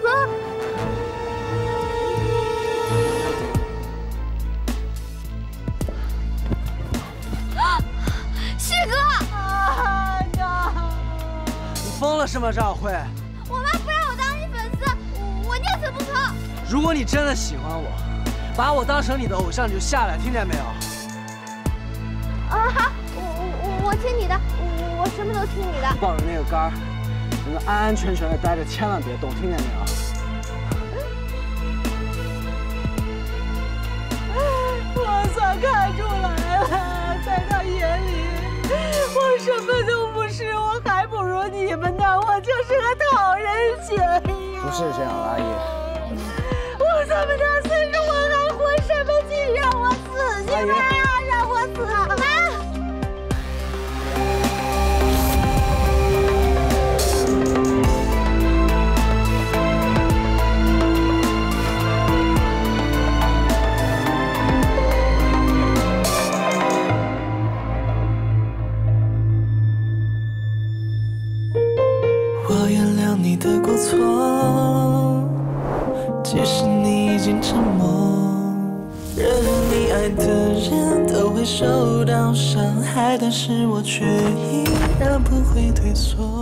哥，旭哥！ 哥， 你疯了是吗，赵慧？ 我妈不让我当你粉丝，我宁死不从。 如果你真的喜欢我，把我当成你的偶像，你就下来，听见没有？ 好，我听你的，我什么都听你的。 抱着那个杆儿，你们安安全全的待着，千万别动，听见没有？ 我算看出来了，在他眼里，我什么都不是，我还不如你们呢，我就是个讨人嫌呀。 不是这样，阿姨。 我这么大岁数，我还活什么劲？让我死去吧！让我死！妈！ 我原谅你的过错，即使你已经沉默。任何你爱的人都会受到伤害，但是我却依然不会退缩。